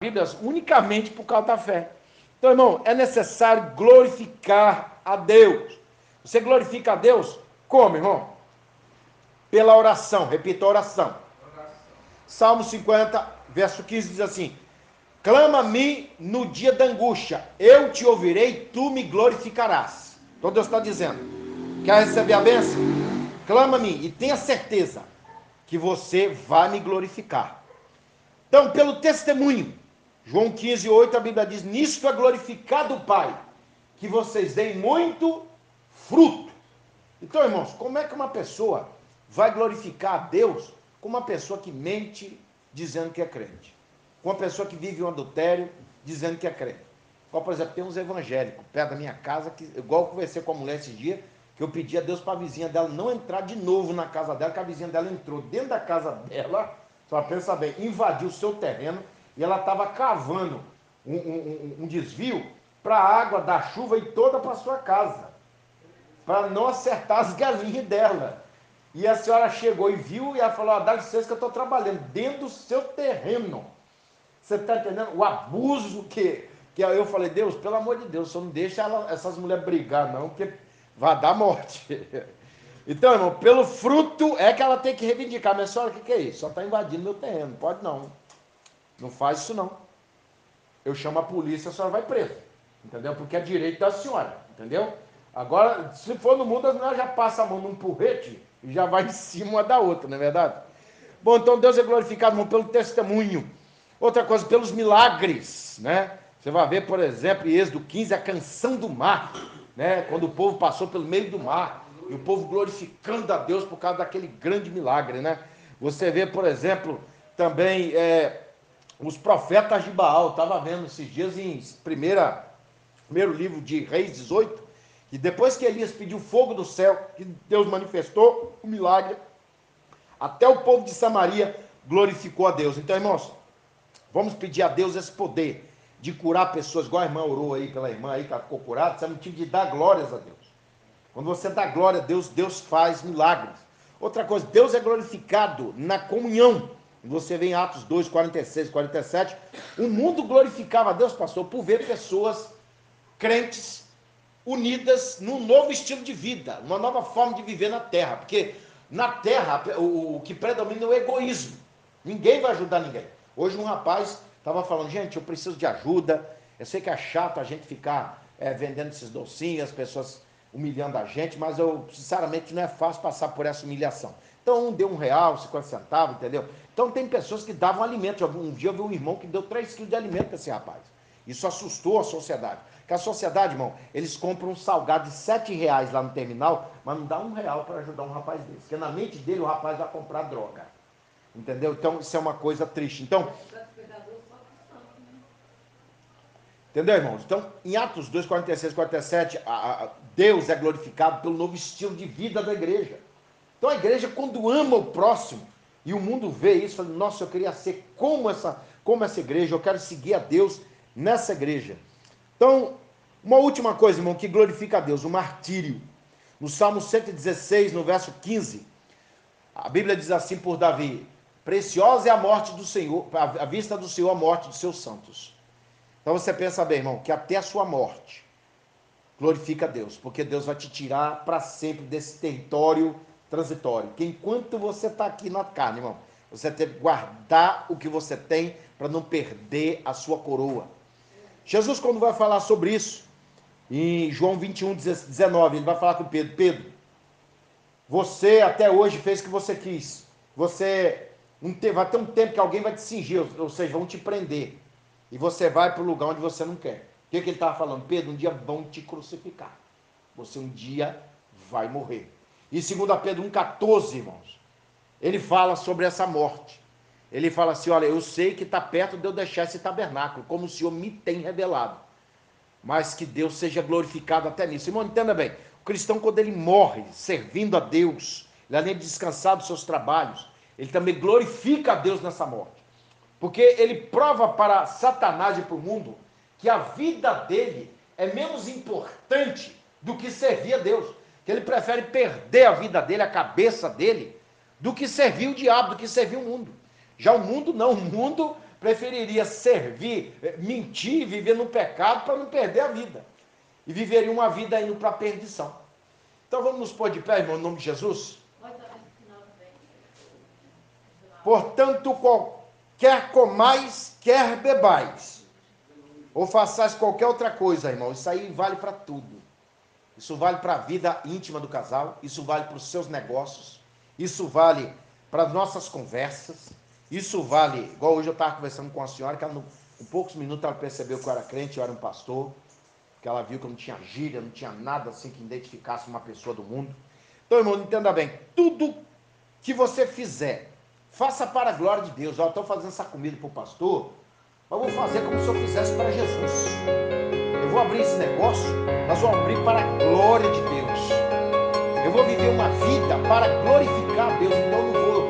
Bíblia unicamente por causa da fé. Então, irmão, é necessário glorificar a Deus. Você glorifica a Deus como, irmão? Pela oração, repita a oração. Salmo 50, verso 15 diz assim: clama-me no dia da angústia, eu te ouvirei, tu me glorificarás. Então Deus está dizendo, quer receber a bênção? Clama-me e tenha certeza que você vai me glorificar. Então, pelo testemunho, João 15, 8, a Bíblia diz, nisto é glorificado o Pai, que vocês deem muito fruto. Então, irmãos, como é que uma pessoa vai glorificar a Deus com uma pessoa que mente dizendo que é crente? Com uma pessoa que vive um adultério dizendo que é crente? Igual, por exemplo, tem uns evangélicos perto da minha casa, que, igual eu conversei com a mulher esses dias, que eu pedi a Deus para a vizinha dela não entrar de novo na casa dela, que a vizinha dela entrou dentro da casa dela, só pensa bem, invadiu o seu terreno, e ela estava cavando um desvio para a água da chuva e toda para sua casa, para não acertar as galinhas dela. E a senhora chegou e viu, e ela falou, dá licença que eu estou trabalhando dentro do seu terreno. Você está entendendo? O abuso que eu falei, Deus, pelo amor de Deus, só não deixa essas mulheres brigar não, porque vai dar morte. Então, irmão, pelo fruto é que ela tem que reivindicar. Minha senhora, o que é isso? Só está invadindo meu terreno, não pode não. Não faz isso não. Eu chamo a polícia, a senhora vai presa. Entendeu? Porque é direito da senhora, entendeu? Agora, se for no mundo, nós já passa a mão num porrete e já vai em cima uma da outra, não é verdade? Bom, então Deus é glorificado, irmão, pelo testemunho. Outra coisa, pelos milagres, né? Você vai ver, por exemplo, em Êxodo 15, a canção do mar, né? Quando o povo passou pelo meio do mar, e o povo glorificando a Deus por causa daquele grande milagre, né? Você vê, por exemplo, também os profetas de Baal. Estava vendo esses dias em primeiro livro de Reis 18, que depois que Elias pediu fogo do céu, que Deus manifestou o milagre, até o povo de Samaria glorificou a Deus. Então, irmãos, vamos pedir a Deus esse poder de curar pessoas, igual a irmã orou aí pela irmã aí que ela ficou curada. Isso é motivo de dar glórias a Deus. Quando você dá glória a Deus, Deus faz milagres. Outra coisa, Deus é glorificado na comunhão. Você vê em Atos 2, 46, 47, o mundo glorificava a Deus, pastor, por ver pessoas crentes unidas num novo estilo de vida, uma nova forma de viver na terra, porque na terra o que predomina é o egoísmo. Ninguém vai ajudar ninguém. Hoje um rapaz estava falando, gente, eu preciso de ajuda, eu sei que é chato a gente ficar vendendo esses docinhos, as pessoas humilhando a gente, mas eu, sinceramente, não é fácil passar por essa humilhação. Então, um deu R$1, 50 centavos, entendeu? Então, tem pessoas que davam alimento. Um dia eu vi um irmão que deu 3 quilos de alimento para esse rapaz. Isso assustou a sociedade. Porque a sociedade, irmão, eles compram um salgado de R$7 lá no terminal, mas não dá R$1 para ajudar um rapaz desse. Porque na mente dele, o rapaz vai comprar droga. Entendeu? Então, isso é uma coisa triste. Então, entendeu, irmãos? Então, em Atos 2, 46, 47, Deus é glorificado pelo novo estilo de vida da igreja. Então, a igreja, quando ama o próximo, e o mundo vê isso, fala, nossa, eu queria ser como essa igreja, eu quero seguir a Deus nessa igreja. Então, uma última coisa, irmão, que glorifica a Deus, o martírio. No Salmo 116, no verso 15, a Bíblia diz assim por Davi, preciosa é a morte do Senhor, a vista do Senhor, a morte dos seus santos. Então você pensa bem, irmão, que até a sua morte glorifica a Deus, porque Deus vai te tirar para sempre desse território transitório. Que enquanto você está aqui na carne, irmão, você tem que guardar o que você tem para não perder a sua coroa. Jesus, quando vai falar sobre isso, em João 21, 19, ele vai falar com Pedro, Pedro, você até hoje fez o que você quis, vai ter um tempo que alguém vai te cingir, ou seja, vão te prender, e você vai para o lugar onde você não quer. O que ele estava falando? Pedro, um dia vão te crucificar, você um dia vai morrer. E 2 Pedro 1,14, irmãos, ele fala sobre essa morte. Ele fala assim, olha, eu sei que está perto de eu deixar esse tabernáculo, como o Senhor me tem revelado, mas que Deus seja glorificado até nisso. Irmão, entenda bem, o cristão, quando ele morre servindo a Deus, ele além de descansar dos seus trabalhos, ele também glorifica a Deus nessa morte, porque ele prova para Satanás e para o mundo que a vida dele é menos importante do que servir a Deus, que ele prefere perder a vida dele, a cabeça dele, do que servir o diabo, do que servir o mundo. Já o mundo não, o mundo preferiria servir, mentir, viver no pecado para não perder a vida. E viveria uma vida indo para a perdição. Então vamos nos pôr de pé, irmão, em nome de Jesus. Portanto, quer comais, quer bebais, ou façais qualquer outra coisa, irmão, isso aí vale para tudo. Isso vale para a vida íntima do casal, isso vale para os seus negócios, isso vale para as nossas conversas, isso vale, igual hoje eu estava conversando com a senhora, que ela, em poucos minutos ela percebeu que eu era crente, eu era um pastor, que ela viu que eu não tinha gíria, não tinha nada assim que identificasse uma pessoa do mundo. Então, irmão, entenda bem, tudo que você fizer, faça para a glória de Deus. Eu estou fazendo essa comida para o pastor, mas vou fazer como se eu fizesse para Jesus. Eu vou abrir esse negócio, mas vou abrir para a glória de Deus. Eu vou viver uma vida para glorificar a Deus. Então eu não vou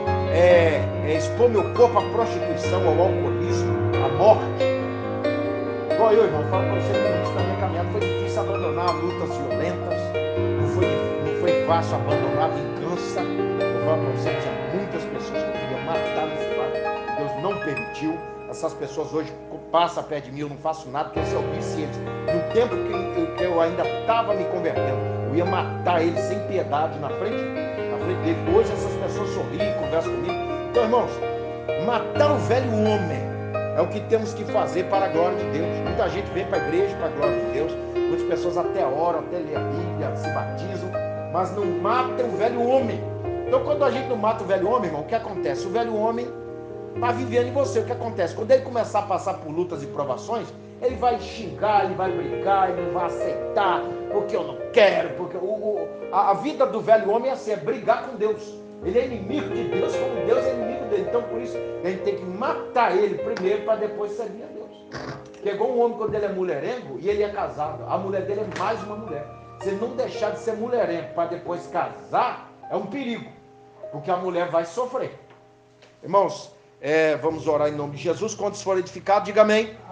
expor meu corpo à prostituição, ao alcoolismo, à morte. Igual eu, irmão, falo para você que no início da minha caminhada foi difícil abandonar lutas violentas, não foi fácil abandonar a vingança. Eu falo para você que tinha muitas pessoas que eu queria matar nesse fato, Deus não permitiu. Essas pessoas hoje passam perto de mim, eu não faço nada, porque se eu visse eles, no tempo que eu ainda estava me convertendo, eu ia matar eles sem piedade na frente dele. Hoje essas pessoas sorriem, conversam comigo. Então, irmãos, matar o velho homem é o que temos que fazer para a glória de Deus. Muita gente vem para a igreja para a glória de Deus, muitas pessoas até oram, até lêem a Bíblia, se batizam, mas não matam o velho homem. Então, quando a gente não mata o velho homem, irmão, o que acontece? O velho homem está vivendo em você. O que acontece? Quando ele começar a passar por lutas e provações, ele vai xingar, ele vai brigar, ele não vai aceitar, porque eu não quero, porque a vida do velho homem é assim, é brigar com Deus. Ele é inimigo de Deus, como Deus é inimigo dele. Então, por isso, a gente tem que matar ele primeiro, para depois servir a Deus. Porque é igual um homem quando ele é mulherengo e ele é casado. A mulher dele é mais uma mulher. Se ele não deixar de ser mulherengo para depois casar, é um perigo, porque a mulher vai sofrer. Irmãos, vamos orar em nome de Jesus. Quantos forem edificados, diga amém.